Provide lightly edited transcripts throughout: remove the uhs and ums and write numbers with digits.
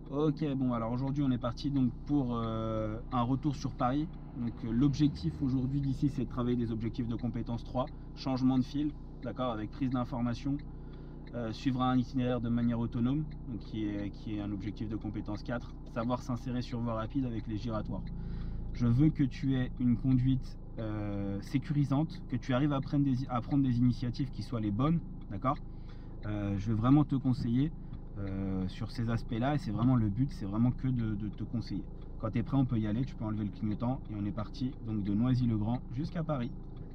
Ok, bon alors aujourd'hui on est parti donc pour un retour sur Paris. Donc l'objectif aujourd'hui d'ici c'est de travailler des objectifs de compétences 3, changement de fil, d'accord, avec prise d'information, suivre un itinéraire de manière autonome, donc qui est un objectif de compétence 4, savoir s'insérer sur voie rapide avec les giratoires. Je veux que tu aies une conduite sécurisante, que tu arrives à prendre des initiatives qui soient les bonnes, d'accord. Je vais vraiment te conseiller sur ces aspects-là et c'est vraiment le but, c'est vraiment que de te conseiller. Quand tu es prêt, on peut y aller, tu peux enlever le clignotant et on est parti donc de Noisy-le-Grand jusqu'à Paris.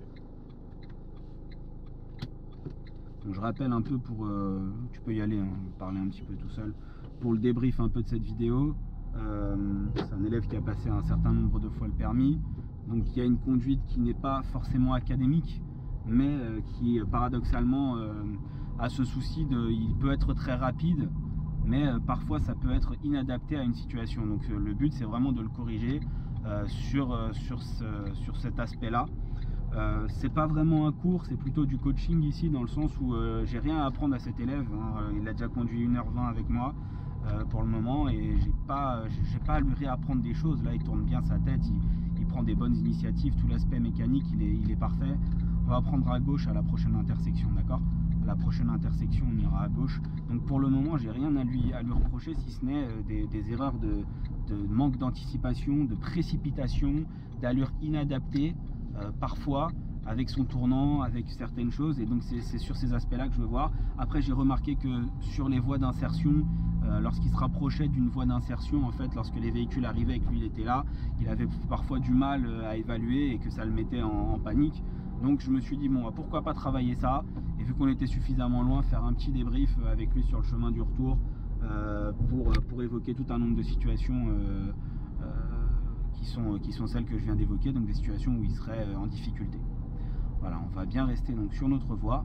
Donc je rappelle un peu pour, tu peux y aller, hein, parler un petit peu tout seul, pour le débrief un peu de cette vidéo. C'est un élève qui a passé un certain nombre de fois le permis, donc il y a une conduite qui n'est pas forcément académique, mais qui paradoxalement a ce souci il peut être très rapide, mais parfois ça peut être inadapté à une situation. Donc le but c'est vraiment de le corriger sur cet aspect-là. C'est pas vraiment un cours, c'est plutôt du coaching ici, dans le sens où j'ai rien à apprendre à cet élève, hein. Il a déjà conduit 1h20 avec moi pour le moment et j'ai pas à lui réapprendre des choses. Là il tourne bien sa tête, il prend des bonnes initiatives, tout l'aspect mécanique il est parfait. On va prendre à gauche à la prochaine intersection, d'accord. À la prochaine intersection on ira à gauche. Donc pour le moment j'ai rien à lui reprocher, si ce n'est des erreurs de manque d'anticipation, de précipitation, d'allure inadaptée. Parfois avec son tournant, avec certaines choses, et donc c'est sur ces aspects là que je veux voir. Après j'ai remarqué que sur les voies d'insertion, lorsqu'il se rapprochait d'une voie d'insertion, en fait lorsque les véhicules arrivaient et que lui il était là, il avait parfois du mal à évaluer et que ça le mettait en panique. Donc je me suis dit bon, pourquoi pas travailler ça, et vu qu'on était suffisamment loin, faire un petit débrief avec lui sur le chemin du retour pour évoquer tout un nombre de situations qui sont celles que je viens d'évoquer, donc des situations où il serait en difficulté. Voilà, on va bien rester donc sur notre voie.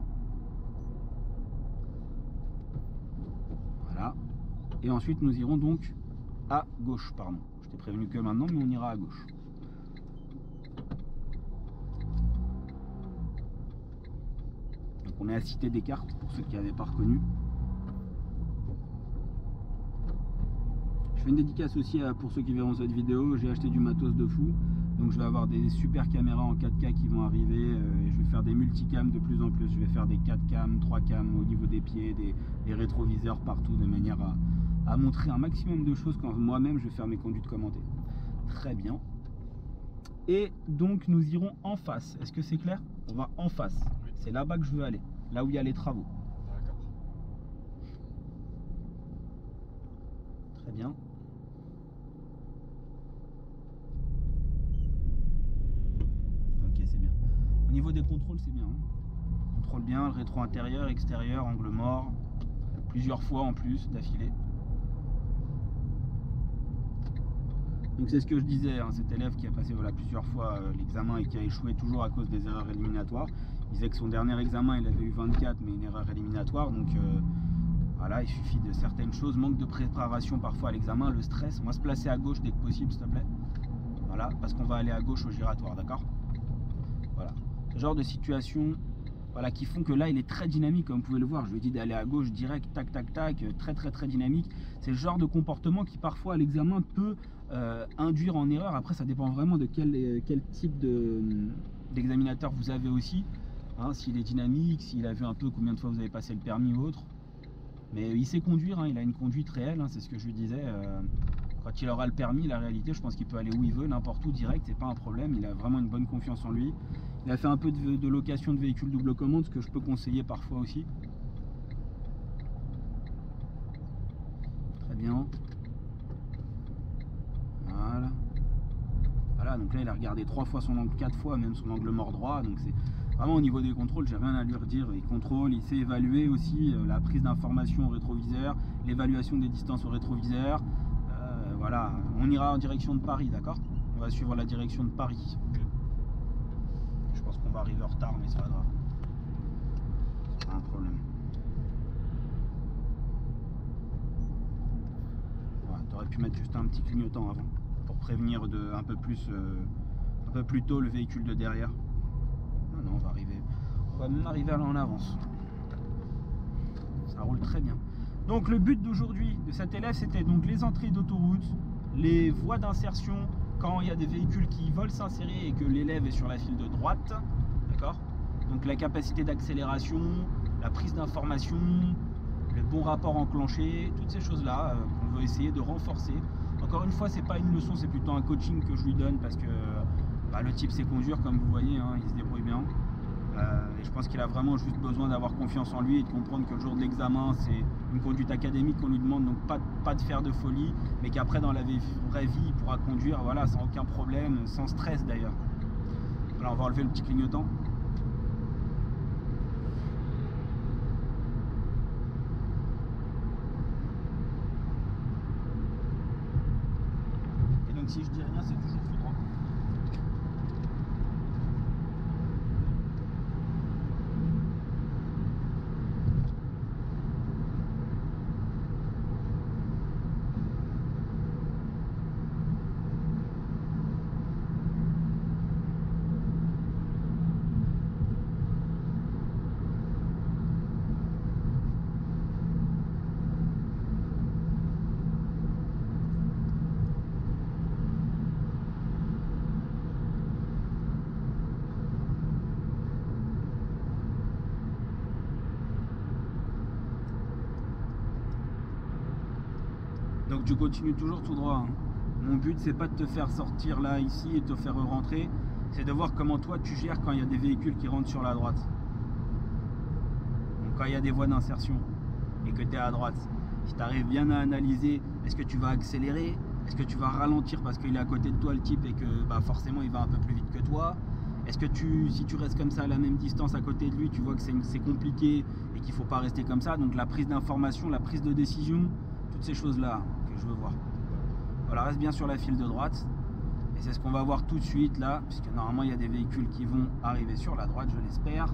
Voilà. Et ensuite nous irons donc à gauche, pardon. Je t'ai prévenu que maintenant, mais on ira à gauche. Donc on est à Cité Descartes, pour ceux qui n'avaient pas reconnu. Je fais une dédicace aussi pour ceux qui verront cette vidéo. J'ai acheté du matos de fou, donc je vais avoir des super caméras en 4K qui vont arriver, et je vais faire des multicams de plus en plus. Je vais faire des 4 cams, 3 cams au niveau des pieds, des rétroviseurs partout, de manière à montrer un maximum de choses quand moi-même je vais faire mes conduites commentées. Très bien. Et donc nous irons en face. Est-ce que c'est clair? On va en face. Oui. C'est là-bas que je veux aller, là où il y a les travaux. D'accord. Très bien. Ok, c'est bien. Au niveau des contrôles, c'est bien, hein. Contrôle bien, le rétro intérieur, extérieur, angle mort, plusieurs fois en plus d'affilée. Donc c'est ce que je disais, hein, cet élève qui a passé plusieurs fois l'examen et qui a échoué toujours à cause des erreurs éliminatoires. Il disait que son dernier examen il avait eu 24, mais une erreur éliminatoire. Donc voilà, il suffit de certaines choses, manque de préparation parfois à l'examen, le stress. On va se placer à gauche dès que possible, s'il te plaît. Voilà, parce qu'on va aller à gauche au giratoire, d'accord. Voilà, ce genre de situation, voilà, qui font que là il est très dynamique, comme vous pouvez le voir. Je lui ai dit d'aller à gauche direct, tac tac tac, très dynamique. C'est le genre de comportement qui parfois à l'examen peut induire en erreur. Après ça dépend vraiment de quel type d'examinateur vous avez aussi, hein, s'il est dynamique, s'il a vu un peu combien de fois vous avez passé le permis ou autre. Mais il sait conduire, hein, il a une conduite réelle, hein, c'est ce que je lui disais. Quand il aura le permis, la réalité, je pense qu'il peut aller où il veut, n'importe où, direct, c'est pas un problème. Il a vraiment une bonne confiance en lui. Il a fait un peu de location de véhicules double commande, ce que je peux conseiller parfois aussi. Très bien. Voilà. Voilà, donc là, il a regardé 3 fois son angle, 4 fois, même son angle mort droit. Donc c'est vraiment au niveau des contrôles, j'ai rien à lui redire. Il contrôle, il sait évaluer aussi la prise d'information au rétroviseur, l'évaluation des distances au rétroviseur. Voilà, on ira en direction de Paris, d'accord? On va suivre la direction de Paris. Je pense qu'on va arriver en retard, mais c'est pas grave. C'est pas un problème. Voilà, t'aurais pu mettre juste un petit clignotant avant, pour prévenir un peu plus tôt le véhicule de derrière. Non, on va même arriver en avance. Ça roule très bien. Donc le but d'aujourd'hui de cet élève, c'était donc les entrées d'autoroute, les voies d'insertion quand il y a des véhicules qui veulent s'insérer et que l'élève est sur la file de droite, d'accord? Donc la capacité d'accélération, la prise d'information, le bon rapport enclenché, toutes ces choses-là qu'on veut essayer de renforcer. Encore une fois, c'est pas une leçon, c'est plutôt un coaching que je lui donne parce que bah, le type sait conduire, comme vous voyez, hein, il se débrouille bien. Et je pense qu'il a vraiment juste besoin d'avoir confiance en lui et de comprendre que le jour de l'examen, c'est une conduite académique qu'on lui demande, donc pas de faire de folie, mais qu'après dans la vraie vie, il pourra conduire voilà, sans aucun problème, sans stress d'ailleurs. Voilà, on va enlever le petit clignotant. Et donc si je dis rien, c'est toujours tout droit. Donc tu continues toujours tout droit. Hein. Mon but c'est pas de te faire sortir là ici et de te faire rentrer, c'est de voir comment toi tu gères quand il y a des véhicules qui rentrent sur la droite. Donc quand il y a des voies d'insertion et que tu es à droite, si tu arrives bien à analyser, est-ce que tu vas accélérer, est-ce que tu vas ralentir parce qu'il est à côté de toi le type et que bah, forcément il va un peu plus vite que toi. Est-ce que si tu restes comme ça à la même distance à côté de lui, tu vois que c'est compliqué et qu'il ne faut pas rester comme ça. Donc la prise d'information, la prise de décision, toutes ces choses-là que je veux voir. Voilà, reste bien sur la file de droite. Et c'est ce qu'on va voir tout de suite là, puisque normalement il y a des véhicules qui vont arriver sur la droite, je l'espère.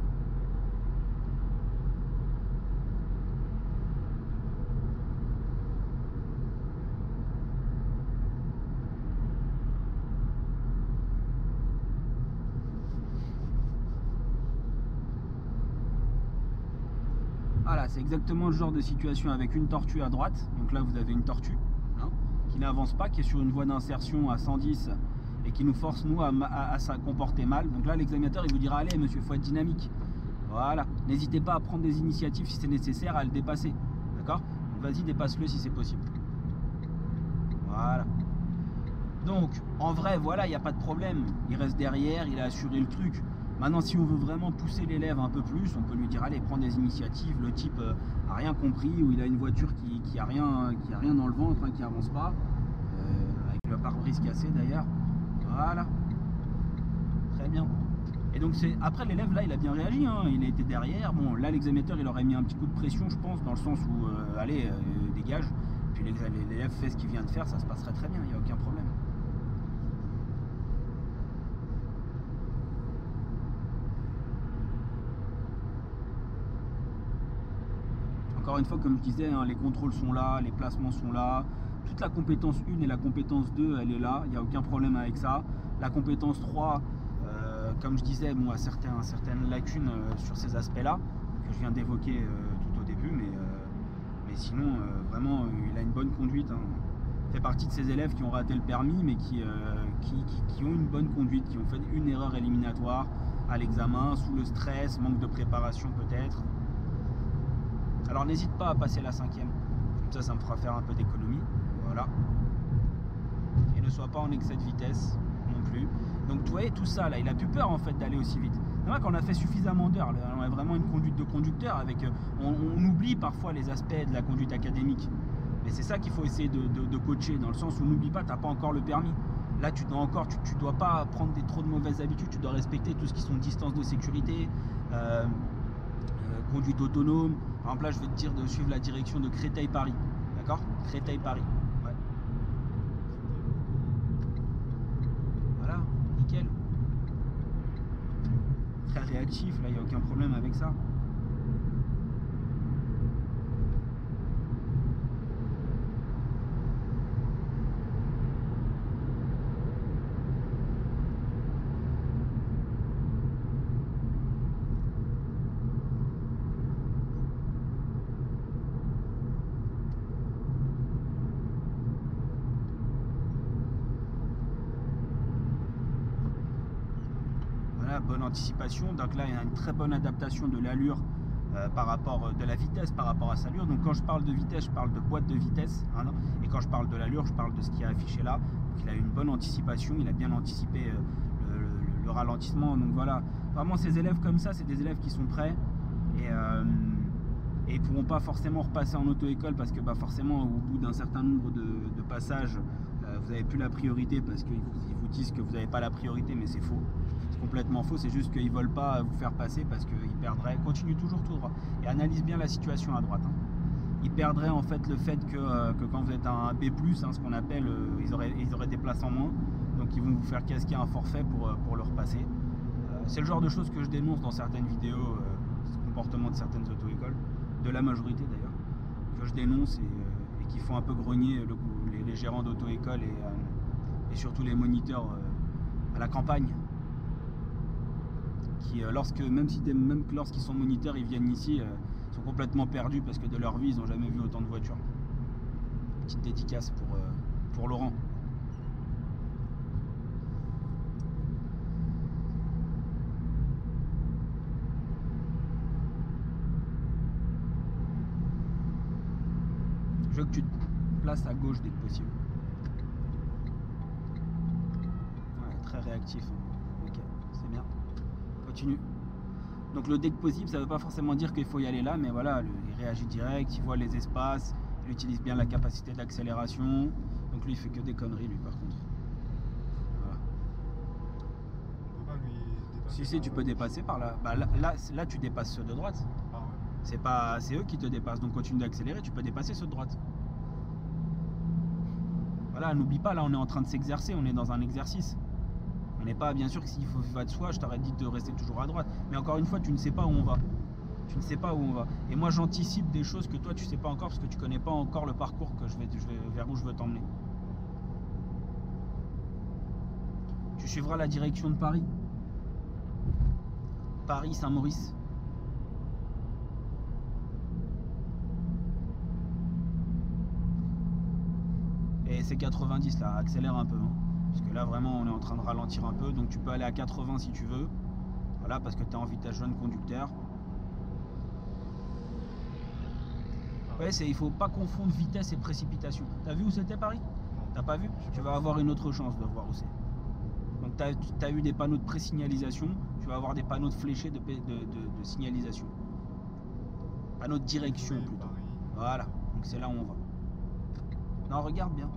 Voilà, c'est exactement le genre de situation avec une tortue à droite. Donc là, vous avez une tortue hein, qui n'avance pas, qui est sur une voie d'insertion à 110 et qui nous force, nous, à se comporter mal. Donc là, l'examinateur, il vous dira, allez, monsieur, il faut être dynamique. Voilà, n'hésitez pas à prendre des initiatives si c'est nécessaire, à le dépasser. D'accord? Vas-y, dépasse-le si c'est possible. Voilà. Donc, en vrai, voilà, il n'y a pas de problème. Il reste derrière, il a assuré le truc. Maintenant, si on veut vraiment pousser l'élève un peu plus, on peut lui dire, allez, prends des initiatives. Le type a rien compris, ou il a une voiture qui a rien dans le ventre, hein, qui avance pas, avec le pare-brise cassé d'ailleurs. Voilà. Très bien. Et donc, après, l'élève, là, il a bien réagi, hein, il a été derrière. Bon, là, l'examinateur, il aurait mis un petit coup de pression, je pense, dans le sens où, allez, dégage. Puis l'élève fait ce qu'il vient de faire, ça se passerait très bien, il n'y a aucun problème. Encore une fois, comme je disais, hein, les contrôles sont là, les placements sont là. Toute la compétence 1 et la compétence 2, elle est là. Il n'y a aucun problème avec ça. La compétence 3, comme je disais, bon, a certaines lacunes sur ces aspects-là, que je viens d'évoquer tout au début. Mais sinon, vraiment, il a une bonne conduite. Hein. Il fait partie de ces élèves qui ont raté le permis, mais qui ont une bonne conduite, qui ont fait une erreur éliminatoire à l'examen, sous le stress, manque de préparation peut-être. Alors n'hésite pas à passer la 5e, comme ça me fera faire un peu d'économie, voilà. Et ne sois pas en excès de vitesse non plus. Donc tu voyez tout ça là, il a plus peur en fait d'aller aussi vite. C'est vrai qu'on a fait suffisamment d'heures, on a vraiment une conduite de conducteur avec, on oublie parfois les aspects de la conduite académique. Mais c'est ça qu'il faut essayer de coacher, dans le sens où n'oublie pas, tu n'as pas encore le permis. Là tu dois pas prendre trop de mauvaises habitudes, tu dois respecter tout ce qui sont distances de sécurité, conduite autonome. Par exemple là je vais te dire de suivre la direction de Créteil-Paris, d'accord? Créteil-Paris, ouais. Voilà, nickel. Très réactif, là il n'y a aucun problème avec ça. voilà, bonne anticipation. Donc là, il y a une très bonne adaptation de l'allure par rapport de la vitesse par rapport à sa allure. Donc quand je parle de vitesse, je parle de boîte de vitesse, hein, et quand je parle de l'allure, je parle de ce qui est affiché là. Donc il a une bonne anticipation, il a bien anticipé le ralentissement. Donc voilà, vraiment ces élèves comme ça, c'est des élèves qui sont prêts et ils pourront pas forcément repasser en auto-école parce que forcément au bout d'un certain nombre de passages, vous n'avez plus la priorité parce qu'ils vous disent que vous n'avez pas la priorité, mais c'est faux. C'est complètement faux, c'est juste qu'ils ne veulent pas vous faire passer parce qu'ils perdraient. Continue toujours tout droit et analyse bien la situation à droite. Hein. Ils perdraient en fait le fait que quand vous êtes un B+, hein, ce qu'on appelle, ils auraient des places en moins, donc ils vont vous faire casquer un forfait pour le repasser. C'est le genre de choses que je dénonce dans certaines vidéos, ce comportement de certaines auto-écoles, de la majorité d'ailleurs, que je dénonce et qui font un peu grogner les gérants d'auto-école et surtout les moniteurs à la campagne. Qui, même lorsqu'ils sont moniteurs, ils viennent ici, sont complètement perdus parce que de leur vie, ils n'ont jamais vu autant de voitures. Petite dédicace pour Laurent. Je veux que tu te places à gauche dès que possible. Ouais, très réactif. Ok, c'est bien. Continue. Donc le dès que possible, ça ne veut pas forcément dire qu'il faut y aller là, mais voilà, il réagit direct, il voit les espaces, il utilise bien la capacité d'accélération. Donc lui, il fait que des conneries, lui, par contre. Voilà. On peut pas lui dépasser. Si, tu peux dépasser par là. Là, tu dépasses ceux de droite. Ah ouais. C'est eux qui te dépassent, donc continue d'accélérer, tu peux dépasser ceux de droite. Voilà, n'oublie pas, là on est en train de s'exercer, on est dans un exercice. On n'est pas, bien sûr que s'il faut va de soi, je t'aurais dit de rester toujours à droite. Mais encore une fois, tu ne sais pas où on va. Tu ne sais pas où on va. Et moi j'anticipe des choses que toi tu sais pas encore parce que tu connais pas encore le parcours que vers où je veux t'emmener. Tu suivras la direction de Paris. Paris-Saint-Maurice. Et c'est 90 là, accélère un peu. Hein. Parce que là vraiment on est en train de ralentir un peu. Donc tu peux aller à 80 si tu veux. Voilà, parce que tu es en vitesse jeune conducteur. Ouais, il faut pas confondre vitesse et précipitation. T'as vu où c'était Paris? T'as pas vu? Tu vas avoir une autre chance de voir où c'est. Donc tu as eu des panneaux de pré-signalisation. Tu vas avoir des panneaux de fléchés de signalisation. Panneaux de direction plutôt. Voilà, donc c'est là où on va. Non, regarde bien.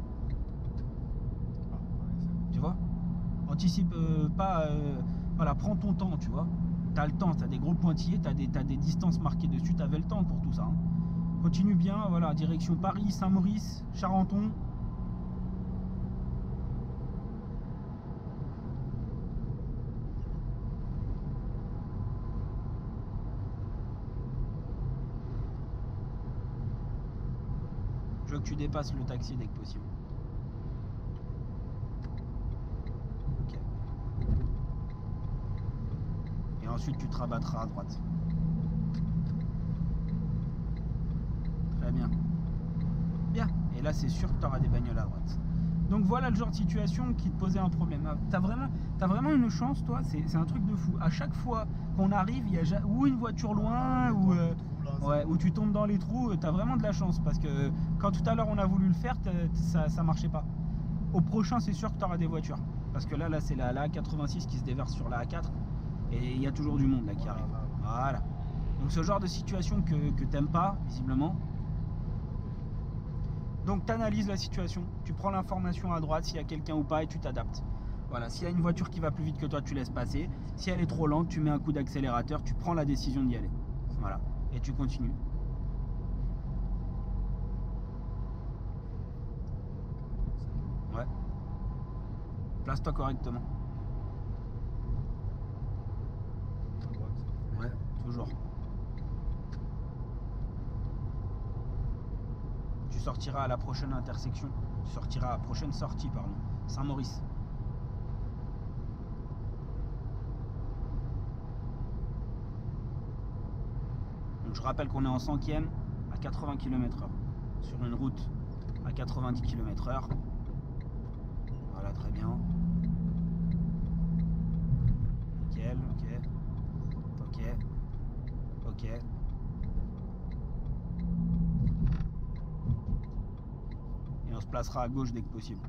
Tu vois? Anticipe pas. Voilà, prends ton temps, tu vois. T'as le temps, t'as des gros pointillés, t'as des distances marquées dessus, t'avais le temps pour tout ça. Hein. Continue bien, voilà, direction Paris, Saint-Maurice, Charenton. Je veux que tu dépasses le taxi dès que possible. Ok. Et ensuite tu te rabattras à droite. Très bien. Bien. Et là c'est sûr que tu auras des bagnoles à droite. Donc voilà le genre de situation qui te posait un problème. T'as vraiment une chance, toi, c'est un truc de fou. À chaque fois qu'on arrive, il y a ou une voiture loin, ou tu tombes dans les trous, t'as vraiment de la chance. Parce que quand tout à l'heure on a voulu le faire, ça marchait pas. Au prochain, c'est sûr que tu auras des voitures. Parce que là c'est la A86 qui se déverse sur la A4. Et il y a toujours du monde là qui arrive. Voilà. Donc ce genre de situation que t'aimes pas, visiblement. Donc tu analyses la situation, tu prends l'information à droite s'il y a quelqu'un ou pas et tu t'adaptes. Voilà, s'il y a une voiture qui va plus vite que toi, tu laisses passer. Si elle est trop lente, tu mets un coup d'accélérateur, tu prends la décision d'y aller. Voilà, et tu continues. Ouais. Place-toi correctement. Ouais, toujours. Tu sortiras à la prochaine intersection. Tu sortiras à la prochaine sortie, pardon. Saint-Maurice. Donc je rappelle qu'on est en 100e à 80 km/h. Sur une route à 90 km/h. Voilà, très bien. Nickel. Ok. Et on se placera à gauche dès que possible.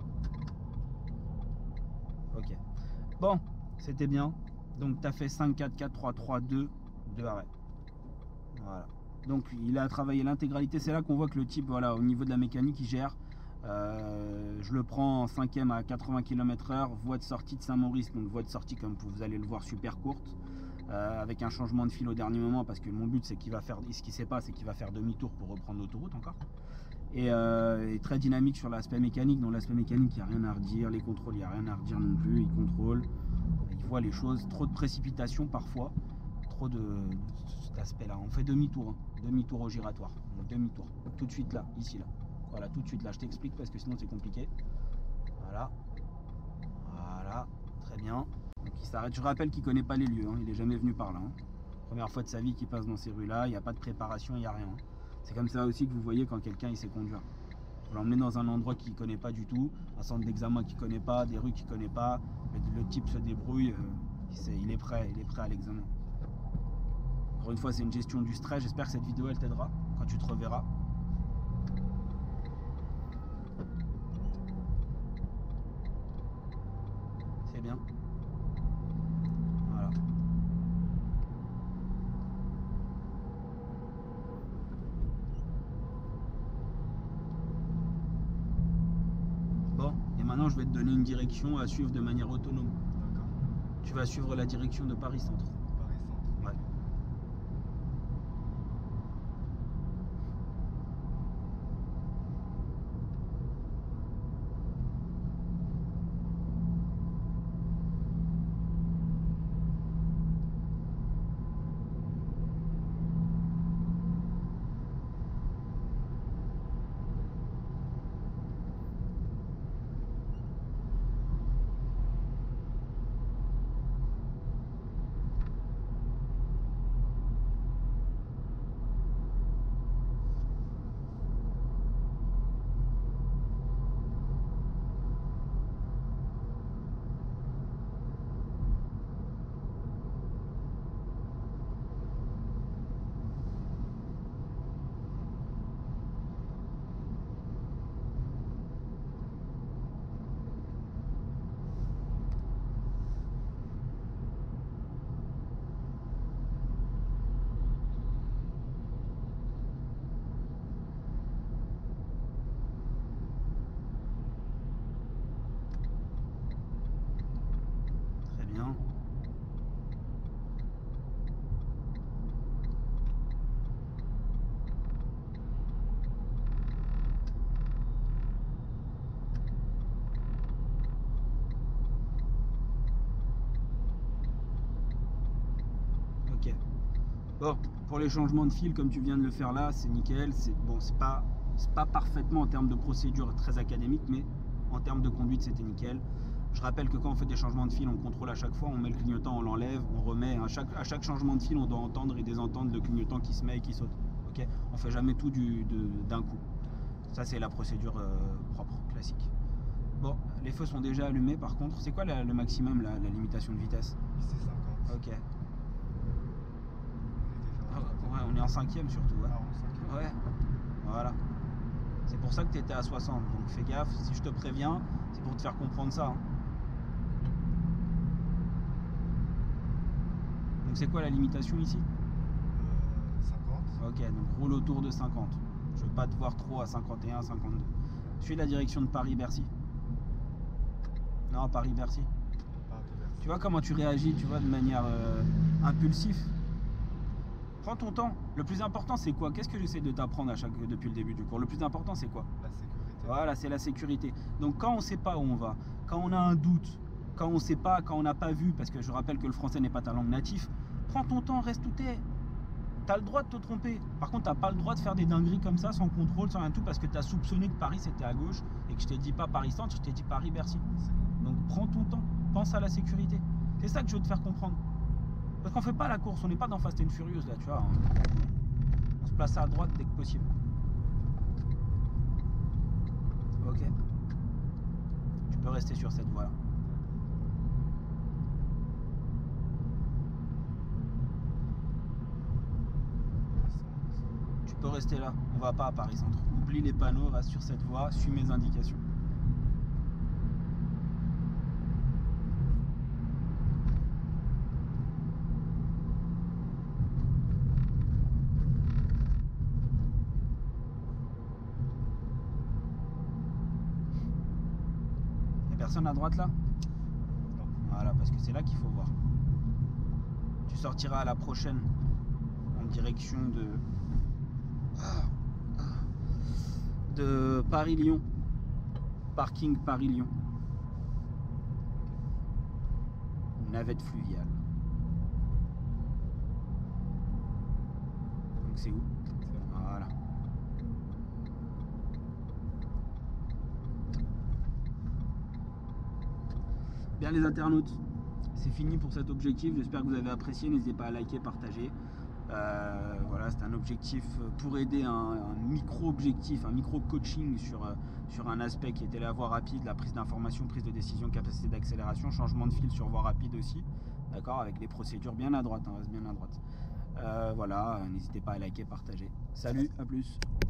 Ok. Bon, c'était bien. Donc tu as fait 5, 4, 4, 3, 3, 2, 2 arrêts. Voilà. Donc il a travaillé l'intégralité. C'est là qu'on voit que le type, voilà, au niveau de la mécanique, il gère. Je le prends en 5e à 80 km/h, voie de sortie de Saint-Maurice, donc voie de sortie comme vous allez le voir super courte, avec un changement de fil au dernier moment parce que mon but c'est qu'il va faire, ce qui ne sait pas c'est qu'il va faire demi-tour pour reprendre l'autoroute encore. Et très dynamique sur l'aspect mécanique. Dans l'aspect mécanique, il n'y a rien à redire, les contrôles, il n'y a rien à redire non plus, il contrôle, il voit les choses, trop de précipitation parfois, trop de cet aspect là. On fait demi-tour, hein. Demi-tour au giratoire, demi-tour, tout de suite là, ici là. Voilà, tout de suite là, je t'explique parce que sinon c'est compliqué. Voilà. Voilà, très bien. Donc il s'arrête. Je rappelle qu'il ne connaît pas les lieux, hein. Il n'est jamais venu par là. Hein. Première fois de sa vie qu'il passe dans ces rues-là, il n'y a pas de préparation, il n'y a rien. Hein. C'est comme ça aussi que vous voyez quand quelqu'un il sait conduire. Vous l'emmenez dans un endroit qu'il ne connaît pas du tout, un centre d'examen qu'il ne connaît pas, des rues qu'il ne connaît pas, le type se débrouille, il est prêt à l'examen. Encore une fois, c'est une gestion du stress. J'espère que cette vidéo elle t'aidera quand tu te reverras. C'est bien. Voilà. Bon, et maintenant je vais te donner une direction à suivre de manière autonome. D'accord. Tu vas suivre la direction de Paris Centre. Paris Centre. Ouais. Très bien. Ok. Bon, pour les changements de fil, comme tu viens de le faire là, c'est nickel. C'est bon, c'est pas parfaitement en termes de procédure très académique, mais en termes de conduite, c'était nickel. Je rappelle que quand on fait des changements de fil, on contrôle à chaque fois, on met le clignotant, on l'enlève, on remet. À chaque changement de fil, on doit entendre et désentendre le clignotant qui se met et qui saute. Ok, on fait jamais tout d'un coup. Ça, c'est la procédure propre, classique. Bon, les feux sont déjà allumés. Par contre, c'est quoi le maximum, la limitation de vitesse? Ici 50. Ok. On est déjà Ouais, on est en 5e surtout. Ouais. en 5e. Ouais, voilà. C'est pour ça que tu étais à 60. Donc fais gaffe, si je te préviens, c'est pour te faire comprendre ça. Hein. Donc c'est quoi la limitation ici? 50. Ok, donc roule autour de 50. Je veux pas te voir trop à 51, 52. Suis la direction de Paris-Bercy. Non, Paris-Bercy. Tu vois comment tu réagis, tu vois, de manière impulsive. Prends ton temps. Le plus important, c'est quoi? Qu'est-ce que j'essaie de t'apprendre depuis le début du cours? Le plus important, c'est quoi? La sécurité. Voilà, c'est la sécurité. Donc quand on ne sait pas où on va, quand on a un doute, quand on sait pas, quand on n'a pas vu, parce que je rappelle que le français n'est pas ta langue native, prends ton temps, reste où t'es. Tu as le droit de te tromper. Par contre, tu n'as pas le droit de faire des dingueries comme ça, sans contrôle, sans rien tout, parce que tu as soupçonné que Paris c'était à gauche et que je t'ai dit pas Paris Centre, je t'ai dit Paris-Bercy. Donc prends ton temps, pense à la sécurité. C'est ça que je veux te faire comprendre. Parce qu'on fait pas la course, on n'est pas dans Fast and Furious là, tu vois. On se place à droite dès que possible. Ok. Tu peux rester sur cette voie là. rester là. On va pas à Paris Centre. Oublie les panneaux, reste sur cette voie, suis mes indications. Y'a personne à droite là? Non. Voilà, parce que c'est là qu'il faut voir. Tu sortiras à la prochaine en direction de Paris-Lyon. Parking Paris-Lyon. Navette fluviale. Donc c'est où? Voilà. Bien les internautes, c'est fini pour cet objectif. J'espère que vous avez apprécié. N'hésitez pas à liker, partager. Voilà, c'est un objectif pour aider un micro-objectif, un micro-coaching sur un aspect qui était la voie rapide, la prise d'information, prise de décision, capacité d'accélération, changement de fil sur voie rapide aussi. D'accord, avec les procédures bien à droite, hein, reste bien à droite. Voilà, n'hésitez pas à liker, partager. Salut, à plus.